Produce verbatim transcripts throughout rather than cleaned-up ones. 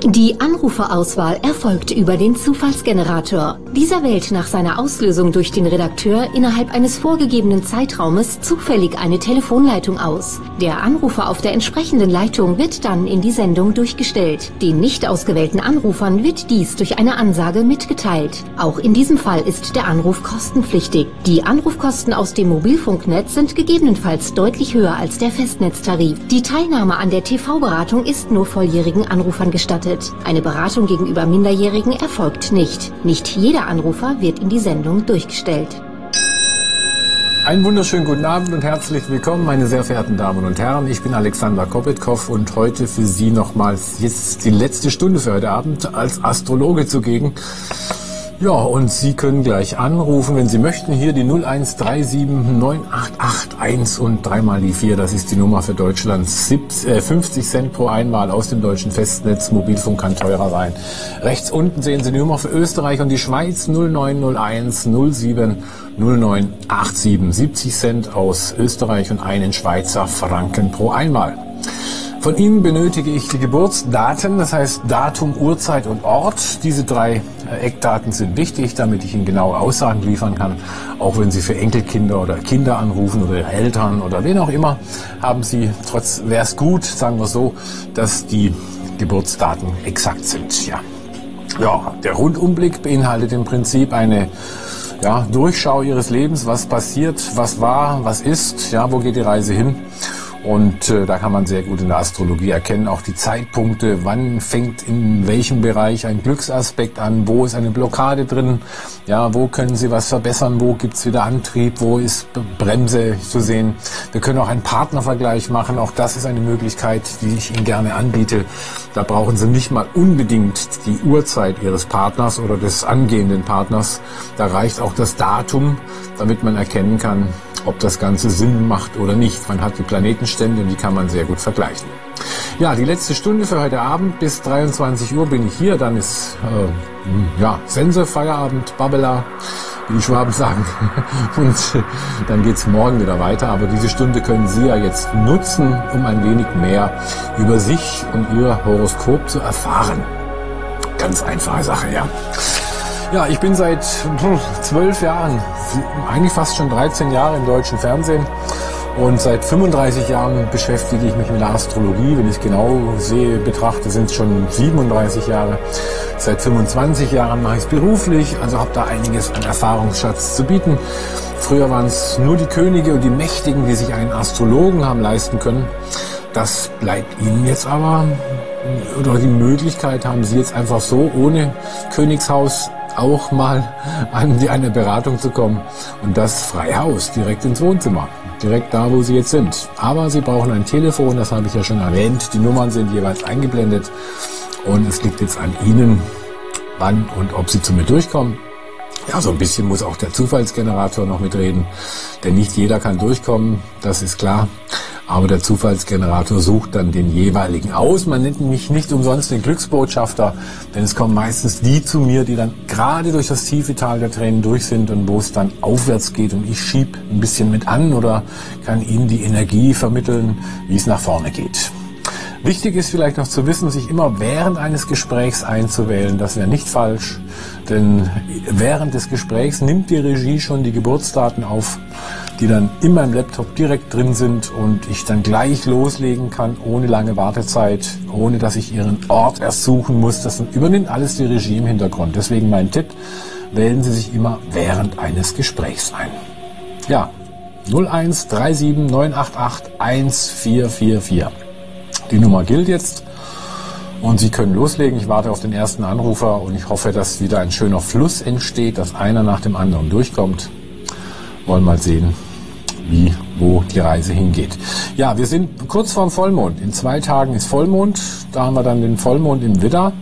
Die Anruferauswahl erfolgt über den Zufallsgenerator. Dieser wählt nach seiner Auslösung durch den Redakteur innerhalb eines vorgegebenen Zeitraumes zufällig eine Telefonleitung aus. Der Anrufer auf der entsprechenden Leitung wird dann in die Sendung durchgestellt. Den nicht ausgewählten Anrufern wird dies durch eine Ansage mitgeteilt. Auch in diesem Fall ist der Anruf kostenpflichtig. Die Anrufkosten aus dem Mobilfunknetz sind gegebenenfalls deutlich höher als der Festnetztarif. Die Teilnahme an der T V-Beratung ist nur volljährigen Anrufern gestattet. Eine Beratung gegenüber Minderjährigen erfolgt nicht. Nicht jeder Anrufer wird in die Sendung durchgestellt. Einen wunderschönen guten Abend und herzlich willkommen, meine sehr verehrten Damen und Herren. Ich bin Alexander Kopetkow und heute für Sie nochmals jetzt die letzte Stunde für heute Abend als Astrologe zugegen. Ja, und Sie können gleich anrufen, wenn Sie möchten. Hier die null eins drei sieben neun acht acht eins und dreimal die vier. Das ist die Nummer für Deutschland. fünfzig Cent pro Einmal aus dem deutschen Festnetz. Mobilfunk kann teurer sein. Rechts unten sehen Sie die Nummer für Österreich und die Schweiz null neun null eins null sieben null neun acht sieben. siebzig Cent aus Österreich und einen Schweizer Franken pro Einmal. Von Ihnen benötige ich die Geburtsdaten, das heißt Datum, Uhrzeit und Ort. Diese drei Eckdaten sind wichtig, damit ich Ihnen genaue Aussagen liefern kann. Auch wenn Sie für Enkelkinder oder Kinder anrufen oder Ihre Eltern oder wen auch immer, haben Sie, trotz wäre es gut, sagen wir so, dass die Geburtsdaten exakt sind. Ja, ja, der Rundumblick beinhaltet im Prinzip eine ja, Durchschau Ihres Lebens, was passiert, was war, was ist, ja, wo geht die Reise hin. Und äh, da kann man sehr gut in der Astrologie erkennen, auch die Zeitpunkte, wann fängt in welchem Bereich ein Glücksaspekt an, wo ist eine Blockade drin, ja, wo können Sie was verbessern, wo gibt's wieder Antrieb, wo ist Bremse zu sehen. Wir können auch einen Partnervergleich machen, auch das ist eine Möglichkeit, die ich Ihnen gerne anbiete. Da brauchen Sie nicht mal unbedingt die Uhrzeit Ihres Partners oder des angehenden Partners, da reicht auch das Datum, damit man erkennen kann, ob das Ganze Sinn macht oder nicht. Man hat die Planetenstände und die kann man sehr gut vergleichen. Ja, die letzte Stunde für heute Abend bis dreiundzwanzig Uhr bin ich hier. Dann ist äh, ja, Sense, Feierabend, Babbela, wie die Schwaben sagen. Und äh, dann geht's morgen wieder weiter. Aber diese Stunde können Sie ja jetzt nutzen, um ein wenig mehr über sich und Ihr Horoskop zu erfahren. Ganz einfache Sache, ja. Ja, ich bin seit zwölf Jahren, eigentlich fast schon dreizehn Jahre im deutschen Fernsehen und seit fünfunddreißig Jahren beschäftige ich mich mit der Astrologie. Wenn ich es genau sehe, betrachte, sind es schon siebenunddreißig Jahre. Seit fünfundzwanzig Jahren mache ich es beruflich, also habe da einiges an Erfahrungsschatz zu bieten. Früher waren es nur die Könige und die Mächtigen, die sich einen Astrologen haben leisten können. Das bleibt Ihnen jetzt aber, oder die Möglichkeit haben Sie jetzt einfach so, ohne Königshaus auch mal an die, eine Beratung zu kommen und das frei Haus, direkt ins Wohnzimmer, direkt da, wo Sie jetzt sind. Aber Sie brauchen ein Telefon, das habe ich ja schon erwähnt. Die Nummern sind jeweils eingeblendet und es liegt jetzt an Ihnen, wann und ob Sie zu mir durchkommen. Ja, so ein bisschen muss auch der Zufallsgenerator noch mitreden, denn nicht jeder kann durchkommen, das ist klar. Aber der Zufallsgenerator sucht dann den jeweiligen aus. Man nennt mich nicht umsonst den Glücksbotschafter, denn es kommen meistens die zu mir, die dann gerade durch das tiefe Tal der Tränen durch sind und wo es dann aufwärts geht. Und ich schieb ein bisschen mit an oder kann ihnen die Energie vermitteln, wie es nach vorne geht. Wichtig ist vielleicht noch zu wissen, sich immer während eines Gesprächs einzuwählen. Das wäre nicht falsch, denn während des Gesprächs nimmt die Regie schon die Geburtsdaten auf, die dann in meinem Laptop direkt drin sind und ich dann gleich loslegen kann, ohne lange Wartezeit, ohne dass ich Ihren Ort erst suchen muss. Das übernimmt alles die Regie im Hintergrund. Deswegen mein Tipp, wählen Sie sich immer während eines Gesprächs ein. Ja, null eins drei sieben neun acht acht eins vier vier vier. Die Nummer gilt jetzt und Sie können loslegen. Ich warte auf den ersten Anrufer und ich hoffe, dass wieder ein schöner Fluss entsteht, dass einer nach dem anderen durchkommt. Wollen mal sehen, wie, wo die Reise hingeht. Ja, wir sind kurz vorm Vollmond. In zwei Tagen ist Vollmond. Da haben wir dann den Vollmond im Widder.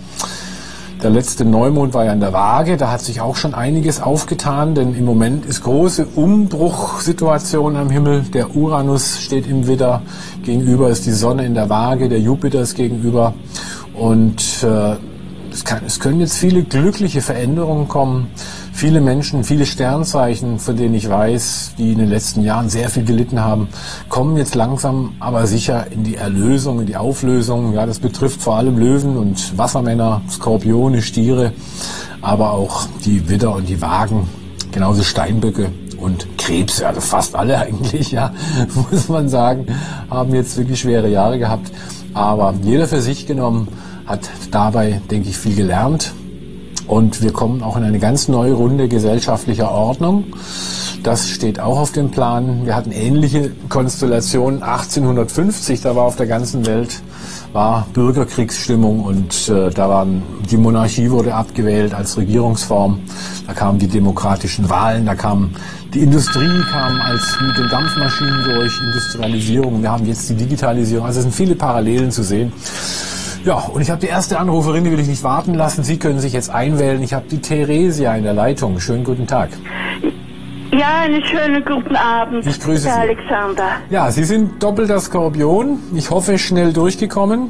Der letzte Neumond war ja in der Waage. Da hat sich auch schon einiges aufgetan, denn im Moment ist große Umbruchsituation am Himmel. Der Uranus steht im Widder. Gegenüber ist die Sonne in der Waage. Der Jupiter ist gegenüber. Und äh, es, kann, es können jetzt viele glückliche Veränderungen kommen. viele Menschen, viele Sternzeichen, von denen ich weiß, die in den letzten Jahren sehr viel gelitten haben, kommen jetzt langsam, aber sicher in die Erlösung, in die Auflösung. Ja, das betrifft vor allem Löwen und Wassermänner, Skorpione, Stiere, aber auch die Widder und die Wagen, genauso Steinböcke und Krebse, also fast alle eigentlich, ja, muss man sagen, haben jetzt wirklich schwere Jahre gehabt. Aber jeder für sich genommen hat dabei, denke ich, viel gelernt. Und wir kommen auch in eine ganz neue Runde gesellschaftlicher Ordnung. Das steht auch auf dem Plan. Wir hatten ähnliche Konstellationen achtzehnhundertfünfzig, da war auf der ganzen Welt war Bürgerkriegsstimmung und äh, da waren, die Monarchie wurde abgewählt als Regierungsform. Da kamen die demokratischen Wahlen, da kam die Industrie, kam als mit den Dampfmaschinen durch, Industrialisierung. Wir haben jetzt die Digitalisierung. Also es sind viele Parallelen zu sehen. Ja, und ich habe die erste Anruferin, die will ich nicht warten lassen. Sie können sich jetzt einwählen. Ich habe die Theresia in der Leitung. Schönen guten Tag. Ja, einen schönen guten Abend, ich grüße Herr Sie. Alexander. Ja, Sie sind doppelter Skorpion. Ich hoffe, schnell durchgekommen.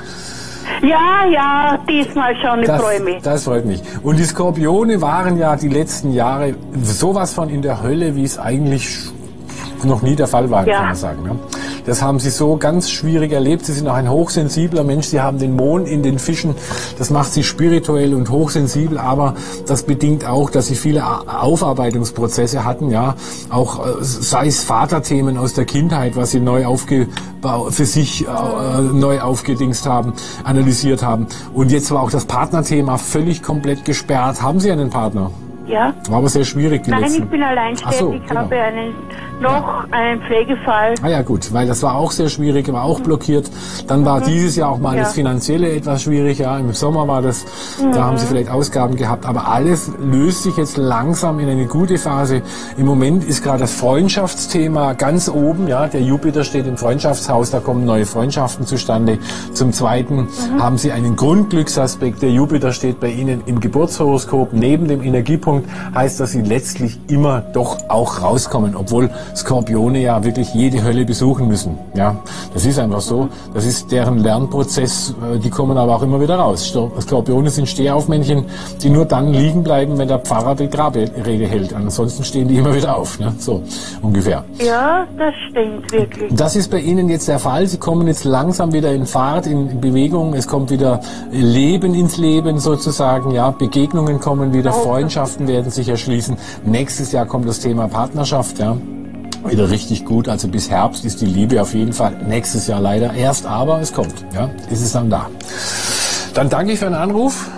Ja, ja, diesmal schon, ich Das, freue mich. das freut mich. Und die Skorpione waren ja die letzten Jahre sowas von in der Hölle, wie es eigentlich noch nie der Fall war, Ja. kann man sagen. Ne? Das haben sie so ganz schwierig erlebt. Sie sind auch ein hochsensibler Mensch. Sie haben den Mond in den Fischen. Das macht sie spirituell und hochsensibel. Aber das bedingt auch, dass sie viele Aufarbeitungsprozesse hatten. Ja, auch äh, sei es Vaterthemen aus der Kindheit, was sie neu aufgebaut, für sich äh, neu aufgedingst haben, analysiert haben. Und jetzt war auch das Partnerthema völlig komplett gesperrt. Haben Sie einen Partner? Ja? War aber sehr schwierig, die Nein, letzten. ich bin alleinständig, Ach so, ich genau. habe einen, noch einen Pflegefall. Ah ja gut, weil das war auch sehr schwierig, war auch blockiert. Dann war dieses Jahr auch mal Ja. das Finanzielle etwas schwierig. Ja, im Sommer war das, da haben Sie vielleicht Ausgaben gehabt. Aber alles löst sich jetzt langsam in eine gute Phase. Im Moment ist gerade das Freundschaftsthema ganz oben. Ja, der Jupiter steht im Freundschaftshaus, da kommen neue Freundschaften zustande. Zum Zweiten haben Sie einen Grundglücksaspekt. Der Jupiter steht bei Ihnen im Geburtshoroskop neben dem Energiepunkt. Heißt, dass Sie letztlich immer doch auch rauskommen, obwohl Skorpione ja wirklich jede Hölle besuchen müssen. Ja, das ist einfach so. Das ist deren Lernprozess. Die kommen aber auch immer wieder raus. Skorpione sind Stehaufmännchen, die nur dann liegen bleiben, wenn der Pfarrer die Grabrede hält. Ansonsten stehen die immer wieder auf. Ne? So ungefähr. Ja, das stimmt wirklich. Das ist bei Ihnen jetzt der Fall. Sie kommen jetzt langsam wieder in Fahrt, in Bewegung. Es kommt wieder Leben ins Leben sozusagen. Ja, Begegnungen kommen wieder, Freundschaften werden sich erschließen. Nächstes Jahr kommt das Thema Partnerschaft. Ja, wieder richtig gut. Also bis Herbst ist die Liebe auf jeden Fall. Nächstes Jahr leider erst, aber es kommt. Ja, ist es dann da. Dann danke ich für den Anruf.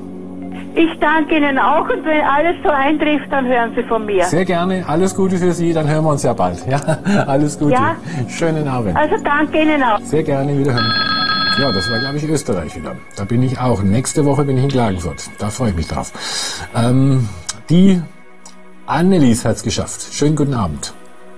Ich danke Ihnen auch und wenn alles so eintrifft, dann hören Sie von mir. Sehr gerne. Alles Gute für Sie. Dann hören wir uns ja bald. Ja, alles Gute. Ja. Schönen Abend. Also danke Ihnen auch. Sehr gerne, wiederhören. Ja, das war, glaube ich, Österreich wieder. Da bin ich auch. Nächste Woche bin ich in Klagenfurt. Da freue ich mich drauf. Ähm, die Annelies hat es geschafft. Schönen guten Abend.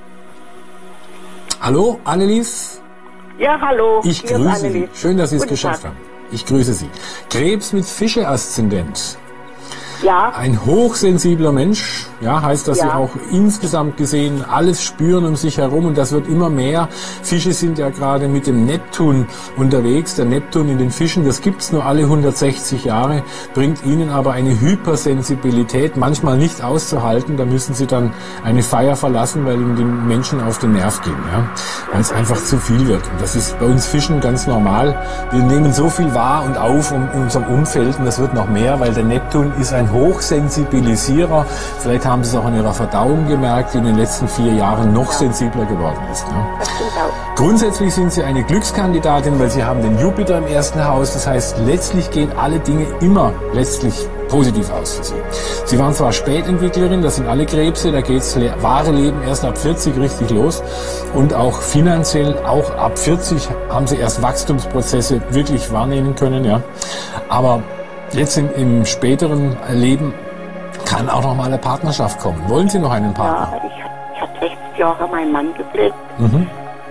Hallo, Annelies? Ja, hallo. Ich hier ist grüße Sie. Annelies. Schön, dass Sie es Guten geschafft Tag. haben. Ich grüße Sie. Krebs mit Fische-Aszendent. Ja, Ein hochsensibler Mensch, ja, heißt, dass Ja. sie auch insgesamt gesehen alles spüren um sich herum und das wird immer mehr. Fische sind ja gerade mit dem Neptun unterwegs. Der Neptun in den Fischen, das gibt's nur alle hundertsechzig Jahre, bringt ihnen aber eine Hypersensibilität, manchmal nicht auszuhalten. Da müssen sie dann eine Feier verlassen, weil ihnen die Menschen auf den Nerv gehen, ja, weil es einfach zu viel wird. Und das ist bei uns Fischen ganz normal. Wir nehmen so viel wahr und auf um, in unserem Umfeld und das wird noch mehr, weil der Neptun ist ein Hochsensibilisierer. Vielleicht haben Sie es auch an Ihrer Verdauung gemerkt, die in den letzten vier Jahren noch sensibler geworden ist. Ne? das stimmt auch. Grundsätzlich sind Sie eine Glückskandidatin, weil Sie haben den Jupiter im ersten Haus. Das heißt, letztlich gehen alle Dinge immer letztlich positiv aus für Sie. Sie waren zwar Spätentwicklerin, das sind alle Krebse, da geht's le- wahre Leben erst ab vierzig richtig los. Und auch finanziell, auch ab vierzig haben Sie erst Wachstumsprozesse wirklich wahrnehmen können. Ja. Aber jetzt im, im späteren Leben kann auch noch mal eine Partnerschaft kommen. Wollen Sie noch einen Partner? Ja, ich, ich habe sechzig Jahre meinen Mann gepflegt. Mhm.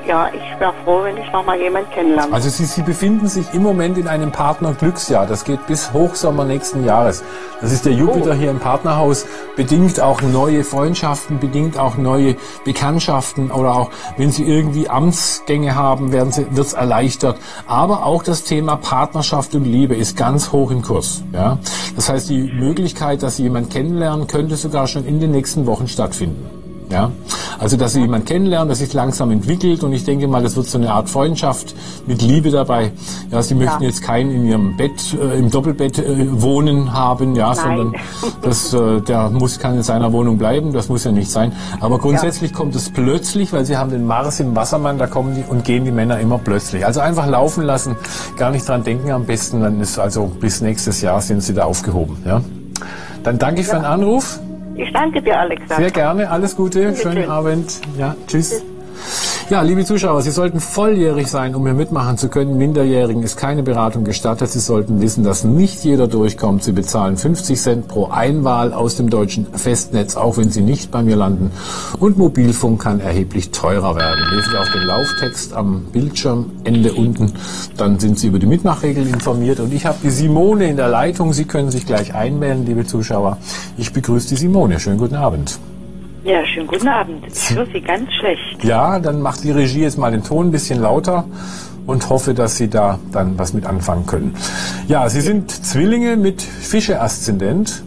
ja, ich wäre froh, wenn ich noch mal jemanden kennenlerne. Also Sie, Sie befinden sich im Moment in einem Partnerglücksjahr. Das geht bis Hochsommer nächsten Jahres. Das ist der Jupiter oh. hier im Partnerhaus. Bedingt auch neue Freundschaften, bedingt auch neue Bekanntschaften oder auch, wenn Sie irgendwie Amtsgänge haben, werden Sie, wird's erleichtert. Aber auch das Thema Partnerschaft und Liebe ist ganz hoch im Kurs. Ja? Das heißt, die Möglichkeit, dass Sie jemanden kennenlernen, könnte sogar schon in den nächsten Wochen stattfinden. Ja, also dass Sie jemanden kennenlernen, das sich langsam entwickelt und ich denke mal, das wird so eine Art Freundschaft mit Liebe dabei. Ja, Sie möchten ja. jetzt keinen in Ihrem Bett, äh, im Doppelbett äh, wohnen haben, ja, Nein. sondern das, äh, der muss kann in seiner Wohnung bleiben, das muss ja nicht sein. Aber grundsätzlich ja. kommt es plötzlich, weil Sie haben den Mars im Wassermann, da kommen die und gehen die Männer immer plötzlich. Also einfach laufen lassen, gar nicht dran denken am besten, dann ist also bis nächstes Jahr sind Sie da aufgehoben. Ja, dann danke ich ja. für den Anruf. Ich danke dir, Alexander. Sehr gerne. Alles Gute. Schönen Abend. Ja, tschüss. Ja, liebe Zuschauer, Sie sollten volljährig sein, um hier mitmachen zu können. Minderjährigen ist keine Beratung gestattet. Sie sollten wissen, dass nicht jeder durchkommt. Sie bezahlen fünfzig Cent pro Einwahl aus dem deutschen Festnetz, auch wenn Sie nicht bei mir landen. Und Mobilfunk kann erheblich teurer werden. Lesen Sie auf den Lauftext am Bildschirmende unten. Dann sind Sie über die Mitmachregeln informiert. Und ich habe die Simone in der Leitung. Sie können sich gleich einwählen, liebe Zuschauer. Ich begrüße die Simone. Schönen guten Abend. Ja, schönen guten Abend. Ich höre Sie ganz schlecht. Ja, dann macht die Regie jetzt mal den Ton ein bisschen lauter und hoffe, dass Sie da dann was mit anfangen können. Ja, Sie sind Zwillinge mit Fische-Aszendent.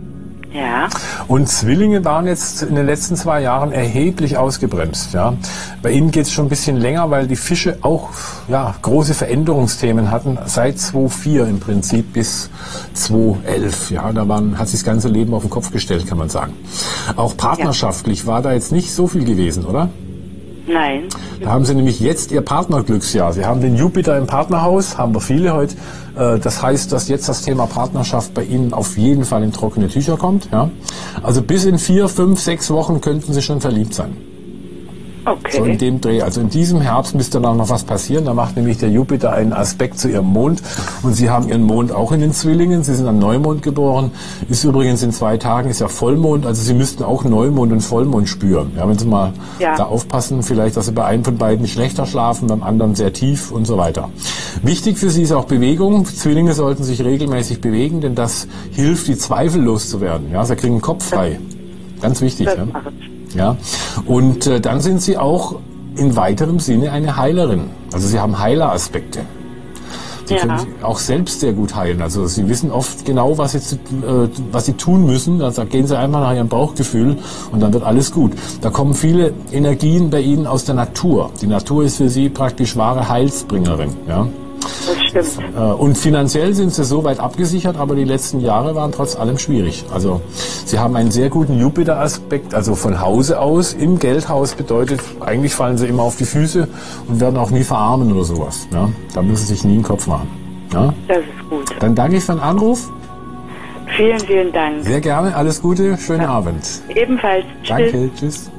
Ja. Und Zwillinge waren jetzt in den letzten zwei Jahren erheblich ausgebremst. Ja. Bei Ihnen geht es schon ein bisschen länger, weil die Fische auch ja, große Veränderungsthemen hatten, seit zweitausendvier im Prinzip bis zweitausendelf. Ja, da waren, hat sich das ganze Leben auf den Kopf gestellt, kann man sagen. Auch partnerschaftlich ja. war da jetzt nicht so viel gewesen, oder? Nein. Da haben Sie nämlich jetzt Ihr Partnerglücksjahr. Sie haben den Jupiter im Partnerhaus, haben wir viele heute. Das heißt, dass jetzt das Thema Partnerschaft bei Ihnen auf jeden Fall in trockene Tücher kommt. Ja? Also bis in vier, fünf, sechs Wochen könnten Sie schon verliebt sein. Okay. So in dem Dreh. Also in diesem Herbst müsste dann noch was passieren. Da macht nämlich der Jupiter einen Aspekt zu Ihrem Mond. Und Sie haben Ihren Mond auch in den Zwillingen. Sie sind am Neumond geboren. Ist übrigens in zwei Tagen, ist ja Vollmond. Also Sie müssten auch Neumond und Vollmond spüren. Ja, wenn Sie mal ja. da aufpassen, vielleicht, dass Sie bei einem von beiden schlechter schlafen, beim anderen sehr tief und so weiter. Wichtig für Sie ist auch Bewegung. Zwillinge sollten sich regelmäßig bewegen, denn das hilft, die Zweifel loszuwerden. Ja, Sie kriegen den Kopf frei. Ganz wichtig. Ja. Ja, und äh, dann sind Sie auch in weiterem Sinne eine Heilerin. Also Sie haben Heileraspekte. Sie ja. können auch selbst sehr gut heilen. Also Sie wissen oft genau, was Sie, äh, was Sie tun müssen. Also gehen Sie einfach nach Ihrem Bauchgefühl und dann wird alles gut. Da kommen viele Energien bei Ihnen aus der Natur. Die Natur ist für Sie praktisch wahre Heilsbringerin. Ja. Das stimmt. Und finanziell sind Sie soweit abgesichert, aber die letzten Jahre waren trotz allem schwierig. Also Sie haben einen sehr guten Jupiter-Aspekt, also von Hause aus im Geldhaus bedeutet, eigentlich fallen Sie immer auf die Füße und werden auch nie verarmen oder sowas. Ja? Da müssen Sie sich nie einen Kopf machen. Ja? Das ist gut. Dann danke ich für den Anruf. Vielen, vielen Dank. Sehr gerne, alles Gute, schönen ja. Abend. Ebenfalls. Danke, tschüss.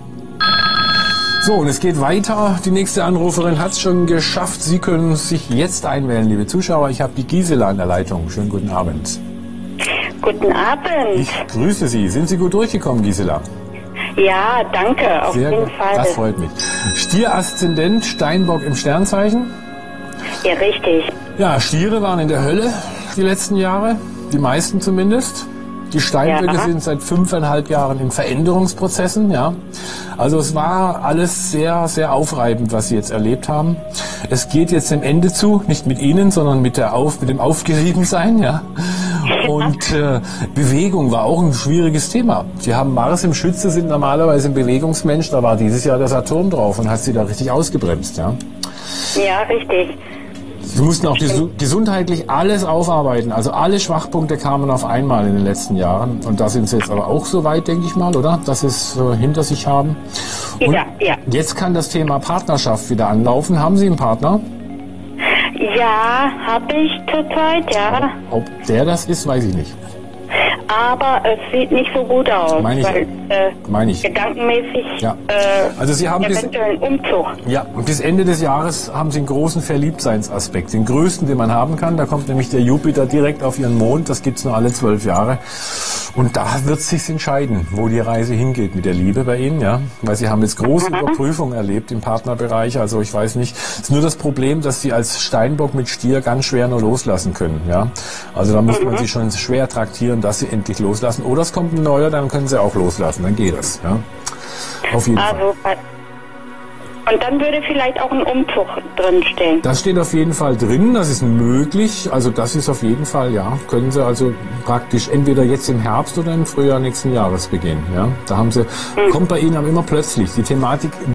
So, und es geht weiter. Die nächste Anruferin hat es schon geschafft. Sie können sich jetzt einwählen, liebe Zuschauer. Ich habe die Gisela in der Leitung. Schönen guten Abend. Guten Abend. Ich grüße Sie. Sind Sie gut durchgekommen, Gisela? Ja, danke. Auf Sehr jeden gut. Fall. Das freut mich. Stier-Aszendent, Steinbock im Sternzeichen. Ja, richtig. Ja, Stiere waren in der Hölle die letzten Jahre. Die meisten zumindest. Die Steinböcke ja. sind seit fünfeinhalb Jahren in Veränderungsprozessen, ja. Also es war alles sehr, sehr aufreibend, was Sie jetzt erlebt haben. Es geht jetzt dem Ende zu, nicht mit Ihnen, sondern mit der Auf, mit dem Aufgeriebensein, ja. Und äh, Bewegung war auch ein schwieriges Thema. Sie haben Mars im Schütze, sind normalerweise ein Bewegungsmensch, da war dieses Jahr der Saturn drauf und hat Sie da richtig ausgebremst, ja. Ja, richtig. Sie mussten auch gesu gesundheitlich alles aufarbeiten. Also alle Schwachpunkte kamen auf einmal in den letzten Jahren. Und da sind Sie jetzt aber auch so weit, denke ich mal, oder? Dass Sie es äh, hinter sich haben. Und ja, ja. Jetzt kann das Thema Partnerschaft wieder anlaufen. Haben Sie einen Partner? Ja, habe ich zurzeit, ja. Ob der das ist, weiß ich nicht. Aber es sieht nicht so gut aus. Meine ich. Weil, äh, Meine ich. Gedankenmäßig ja. äh, also Sie haben eventuell einen Umzug. Ja, und bis Ende des Jahres haben Sie einen großen Verliebtseinsaspekt. Den größten, den man haben kann. Da kommt nämlich der Jupiter direkt auf Ihren Mond. Das gibt's nur alle zwölf Jahre. Und da wird sich entscheiden, wo die Reise hingeht mit der Liebe bei Ihnen, ja, weil Sie haben jetzt große Überprüfungen erlebt im Partnerbereich, also ich weiß nicht, es ist nur das Problem, dass Sie als Steinbock mit Stier ganz schwer nur loslassen können, ja, also da muss man Sie schon schwer traktieren, dass Sie endlich loslassen, oder es kommt ein neuer, dann können Sie auch loslassen, dann geht es, ja, auf jeden also, Fall. Und dann würde vielleicht auch ein Umzug drinstehen. Das steht auf jeden Fall drin, das ist möglich, also das ist auf jeden Fall, ja, können Sie also praktisch entweder jetzt im Herbst oder im Frühjahr nächsten Jahres beginnen, ja, da haben Sie, hm. kommt bei Ihnen aber immer plötzlich, die Thematik